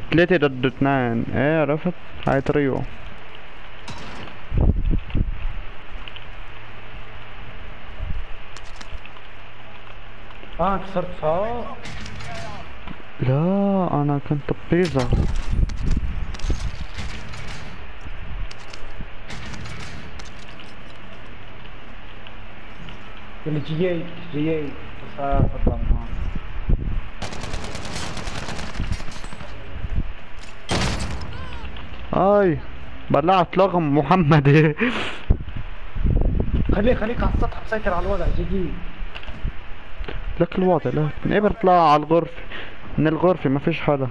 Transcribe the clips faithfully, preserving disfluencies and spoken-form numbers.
ثلاثة ضد اثنين. ايه عرفت؟ هاي تريو. اه كسرت فوق. لا انا كنت ببيزا. اللي جيت جيت بس اطلع من هون. اي بلعت لغم محمدي. خليه خليك على السطح مسيطر على الوضع جيت. لك الوضع لا نقدر نطلع على الغرفة. من الغرفة ما فيش حدا.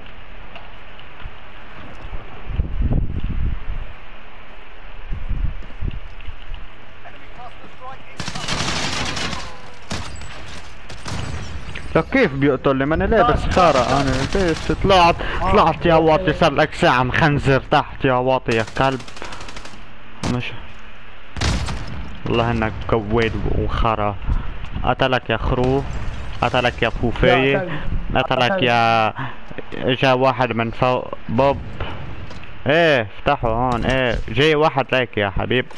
لك كيف بيقتل لي؟ ما انا لابس خارة انا بس طلعت طلعت يا واطي. صار لك ساعة مخنزر تحت يا واطي يا كلب. مش والله انك كويد وخرا. قتلك يا خروف. قتلك يا فوفاية. قتلك يا اجا واحد من فوق بوب. ايه افتحوا هون. ايه جاي واحد ليك يا حبيب.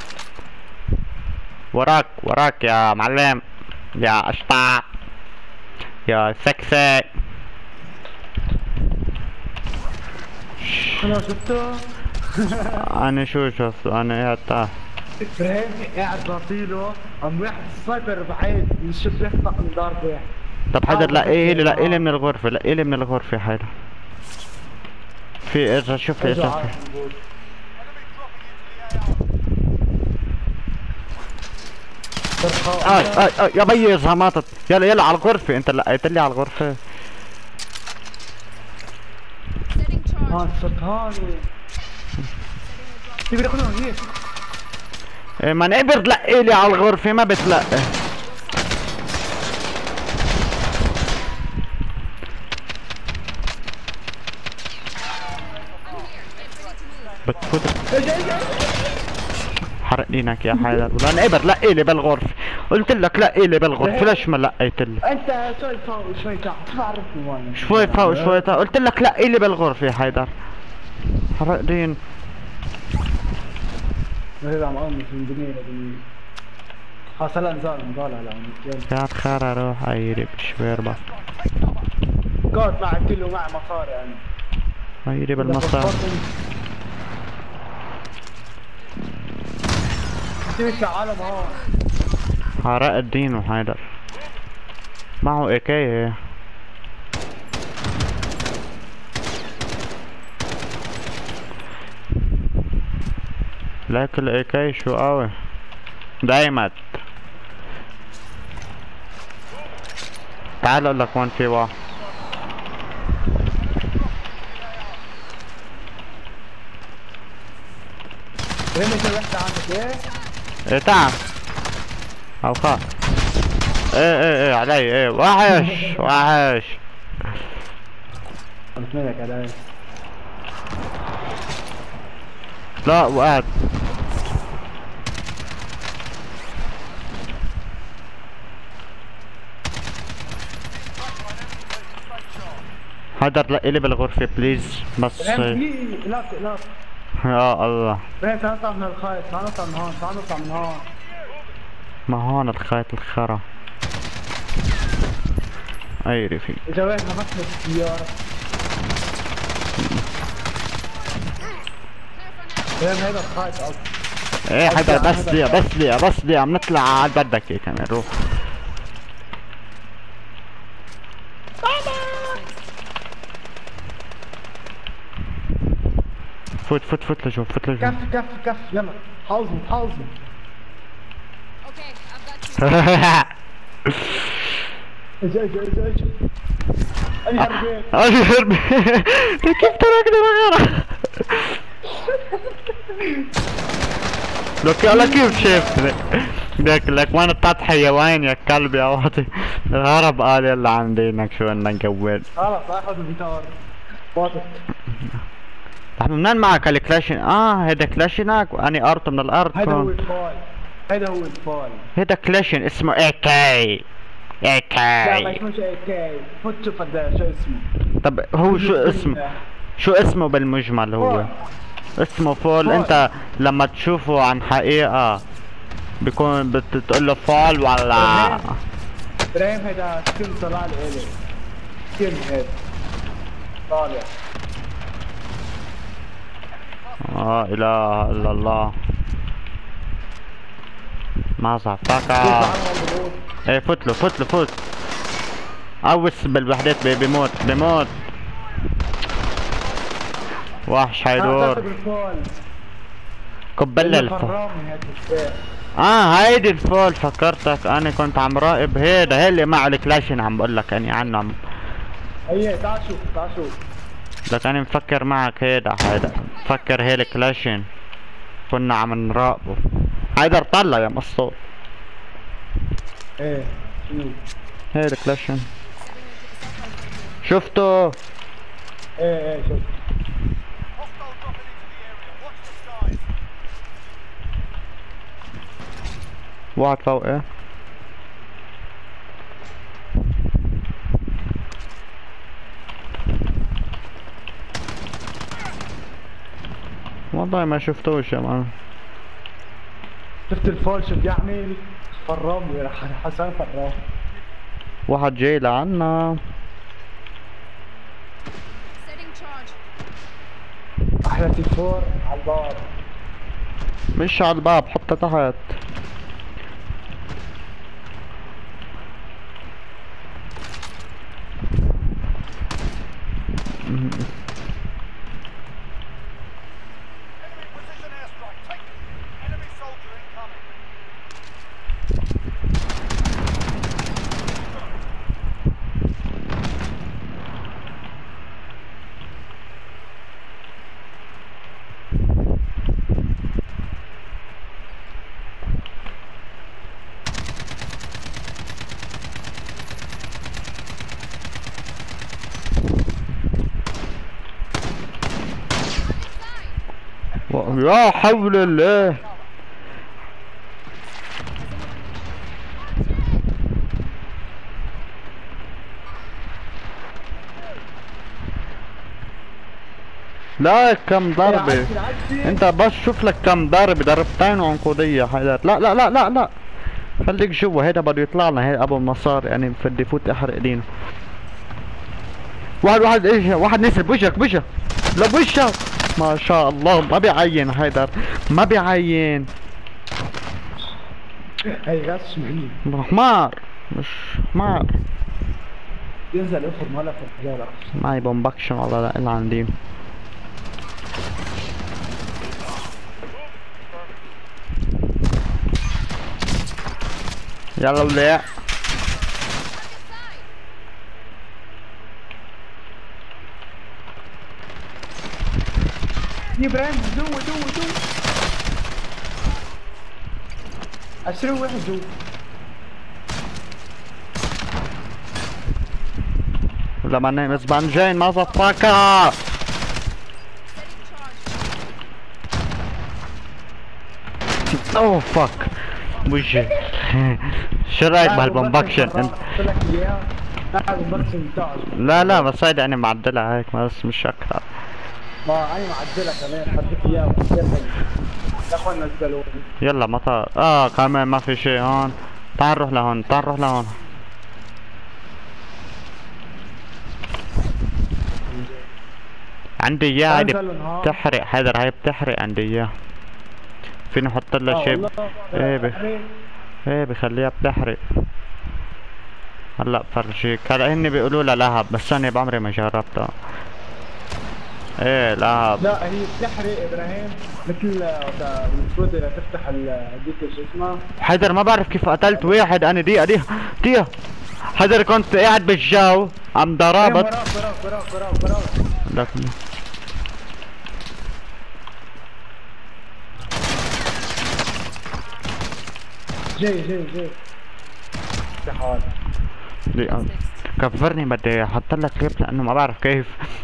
وراك وراك يا معلم يا اشطع يا سكسك. انا شفته. انا شو شفت انا قاعد تحت. ابراهيم قاعد باطيله عم واحد السايبر بعيد يشوف يخطق من ضرب واحد. طب حيدر لقيه لي لقيه لي من الغرفة. لقيه لي من الغرفة حيدر. في ارجع شوف لي ارجع. اي اي اي يا بيي زهمطت. يلا يلا على الغرفة. انت لقيت لي على الغرفة. اه صرت هون. تبي ياخذون هيك. إيه ما نقدر تلقي لي على الغرفة ما بتلقي. بتفوت حرق دينك يا حيدر. ولا نقدر لقي لي بالغرفة. قلت لك لقي لي بالغرفة ليش ما لقيت لي؟ انت شوي فوق شوي تحت تعرفني وين. شوي فوق شوي تحت. قلت لك لقي لي بالغرفة يا حيدر. حرق دين. هذا عم امي في الدنيا دي. خلاص هلا نزال نزال هلا. يا خير روح عيري بشوير بس. قاعد معك كله معي مصاري يعني. عيري بالمصاري. تمشي عالم هون. حرق الدين وحيدر. معه اي كي. لك الاي كي شو قوي. دايمت. تعال اقول لك وين في واحد. وين في وحدة عندك ايه؟ ايه تعال. او خاف. ايه ايه ايه علي ايه وحش وحش. قلت لك علي. لا وقعت. حيدر لقي لي بالغرفة بليز بس. لا لا يا الله. تعال نطلع من الخيط. تعال نطلع من هون. تعال نطلع من هون. ما هون الخيط الخرا. اي رفيق. اذا وين نفخنا السيارة. وين هذا الخيط اصلا. ايه حيدر بس لي بس لي بس لي عم نطلع على بدك هيك كمان روح. فوت فوت فوت لشوف فوت لشوف. كف كف كف يلا حوزني حوزني. اجا اجا اجا اجا. انا هربان. انا هربان. كيف تركني بغيرها؟ لك يلا كيف شفتني؟ لك لك وين التضحية وين يا كلب يا واطي؟ الهرب قال يلا عن دينك شو بدنا نقول. خلص اخذ الجيتار. واطي. طيب منين معك الكلاشين؟ اه هيدا كلاشينك واني قرط من الارض. هيدا هو الفاي. هيدا هو الفاي. هيدا كلاشين اسمه اي كي. اي كي. لا ما اسموش اي كي. فوت شوف شو اسمه. طب هو شو اسمه؟ شو اسمه بالمجمل هو؟ فول. اسمه فول. فول. انت لما تشوفه عن حقيقة بيكون بتقول له فول ولا؟ ابراهيم ابراهيم هيدا سكن طلع لي الي سكن هيدا طالع. اه اله الا الله. ما صعبتك. كيف عنه الضغوط؟ ايه فوت له فوت له فوت. اوس بالوحدات بي- بيموت بيموت. وحش هيدور. هذا بالفول. قبل الف. فرامي هيك الشيء. اه هيدي الفول. فكرتك انا كنت عم راقب هيدا هي اللي معه الكلاشين عم بقول لك اني عنه عم. هي تعال شوف تعال شوف. لك انا مفكر معك هيدا هيدا مفكر هي الكلاشين كنا عم نراقبه. هيدا طلع يا مصور. ايه شنو؟ هي الكلاشين شفته. ايه ايه شوف. واحد فوق ايه. والله ما شفتوش يا مان. شفت الفول شو بيعمل؟ فرامي راح حسن فرامي. واحد جاي لعنا. Setting charge. احلى تلفور على الباب. مش على الباب حطه تحت. يا حول الله. لا كم ضربة انت بس شوف لك كم ضربة. ضربتين وعنقودية حيدر. لا لا لا لا لا خليك جوا. هيدا بده يطلع لنا. هي ابو المصار يعني بدي فوت احرق دينه. واحد واحد ايش واحد نزل بوجهك بوجهك. لا بوجهك. ما شاء الله ما بيعين حيدر ما بيعين. هي غش مني. حمار مش حمار. ينزل افرم ولا في الرجال. معي بومبكشن والله لا الا عندي. يلا ولا يا ابراهيم جوا جوا جوا. عشرين واحد جوا. ولا ما نايم زبان جاين ما زفاكا. اوه فك وجهي. شو رايك بهالبومبكشن انت؟ قلت لك اياه. لا البومبكشن بتاعه. لا لا بس هيدا انا معدلها هيك بس مش اكثر. ما انا معدلها كمان حطيت اياه يا اخوان نزلوا. يلا مطار. اه كمان ما في شيء هون. تعال نروح لهون تعال نروح لهون. عندي اياه هيدي بتحرق حيدر. هاي بتحرق عندي اياه. فيني احط لها شيء. ايه بخ... ايه بخليها بتحرق. هلا بفرجيك. هلا هن بيقولوا لها لهب بس انا بعمري ما جربتها. ايه لهب. لا هي بتحرق ابراهيم مثل المفروض اذا تفتح هذيك شو اسمها. حيدر ما بعرف كيف قتلت واحد انا. دقيقة دقيقة دقيقة. حيدر كنت قاعد بالجو عم ضربت. وراك وراك وراك وراك وراك. لك جاي جاي جاي. تعال. دقيقة كفرني بدي احط لك كليب لانه ما بعرف كيف.